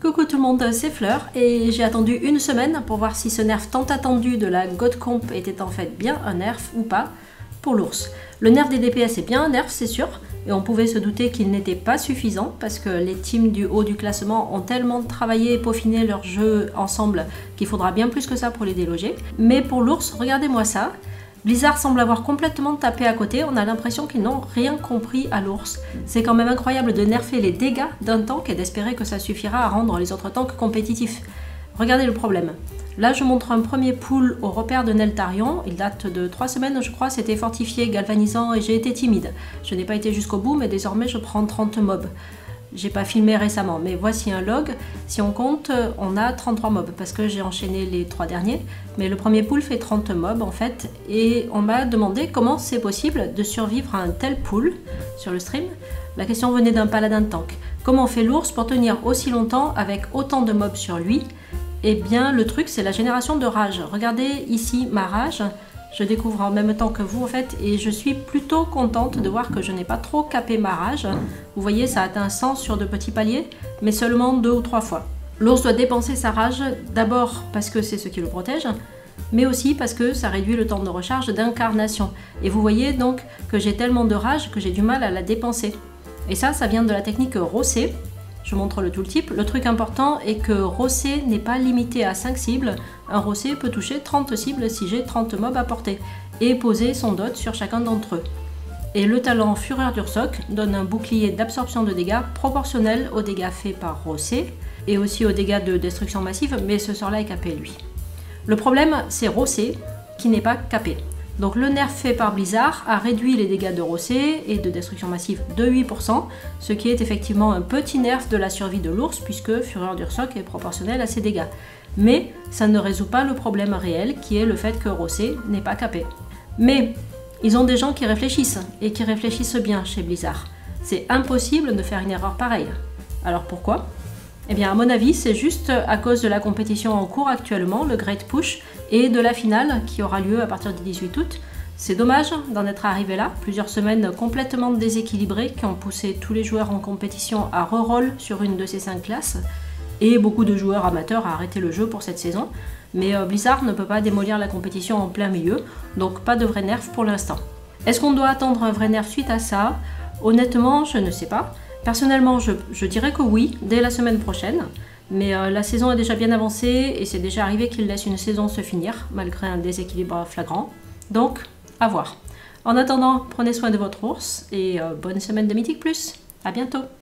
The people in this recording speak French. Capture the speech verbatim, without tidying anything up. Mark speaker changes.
Speaker 1: Coucou tout le monde, c'est Fleur et j'ai attendu une semaine pour voir si ce nerf tant attendu de la GodComp était en fait bien un nerf ou pas pour l'ours. Le nerf des D P S est bien un nerf, c'est sûr, et on pouvait se douter qu'il n'était pas suffisant parce que les teams du haut du classement ont tellement travaillé et peaufiné leur jeu ensemble qu'il faudra bien plus que ça pour les déloger. Mais pour l'ours, regardez-moi ça. Blizzard semble avoir complètement tapé à côté, on a l'impression qu'ils n'ont rien compris à l'ours. C'est quand même incroyable de nerfer les dégâts d'un tank et d'espérer que ça suffira à rendre les autres tanks compétitifs. Regardez le problème. Là je montre un premier pool au repère de Neltarion, il date de trois semaines je crois, c'était fortifié, galvanisant et j'ai été timide. Je n'ai pas été jusqu'au bout mais désormais je prends trente mobs. J'ai pas filmé récemment, mais voici un log. Si on compte, on a trente-trois mobs parce que j'ai enchaîné les trois derniers. Mais le premier pool fait trente mobs en fait. Et on m'a demandé comment c'est possible de survivre à un tel pool sur le stream. La question venait d'un paladin de tank. Comment fait l'ours pour tenir aussi longtemps avec autant de mobs sur lui? Eh bien, le truc, c'est la génération de rage. Regardez ici ma rage. Je découvre en même temps que vous en fait et je suis plutôt contente de voir que je n'ai pas trop capé ma rage. Vous voyez, ça atteint cent sur de petits paliers, mais seulement deux ou trois fois. L'ours doit dépenser sa rage d'abord parce que c'est ce qui le protège, mais aussi parce que ça réduit le temps de recharge d'incarnation. Et vous voyez donc que j'ai tellement de rage que j'ai du mal à la dépenser. Et ça, ça vient de la technique Rossé. Je montre le tooltip. Le truc important est que Rossé n'est pas limité à cinq cibles. Un Rossé peut toucher trente cibles si j'ai trente mobs à portée et poser son dot sur chacun d'entre eux. Et le talent Fureur d'Ursoc donne un bouclier d'absorption de dégâts proportionnel aux dégâts faits par Rossé et aussi aux dégâts de destruction massive, mais ce sort-là est capé lui. Le problème, c'est Rossé qui n'est pas capé. Donc le nerf fait par Blizzard a réduit les dégâts de Rossé et de destruction massive de huit pour cent, ce qui est effectivement un petit nerf de la survie de l'ours puisque Fureur d'Ursoc est proportionnel à ses dégâts. Mais ça ne résout pas le problème réel qui est le fait que Rossé n'est pas capé. Mais ils ont des gens qui réfléchissent et qui réfléchissent bien chez Blizzard. C'est impossible de faire une erreur pareille. Alors pourquoi ? Eh bien à mon avis c'est juste à cause de la compétition en cours actuellement, le Great Push, et de la finale qui aura lieu à partir du dix-huit août. C'est dommage d'en être arrivé là, plusieurs semaines complètement déséquilibrées qui ont poussé tous les joueurs en compétition à reroll sur une de ces cinq classes, et beaucoup de joueurs amateurs à arrêter le jeu pour cette saison. Mais euh, Blizzard ne peut pas démolir la compétition en plein milieu, donc pas de vrai nerf pour l'instant. Est-ce qu'on doit attendre un vrai nerf suite à ça? Honnêtement, je ne sais pas. Personnellement, je, je dirais que oui, dès la semaine prochaine, mais euh, la saison est déjà bien avancée et c'est déjà arrivé qu'il laisse une saison se finir, malgré un déséquilibre flagrant. Donc, à voir. En attendant, prenez soin de votre ours et euh, bonne semaine de Mythic Plus. À bientôt!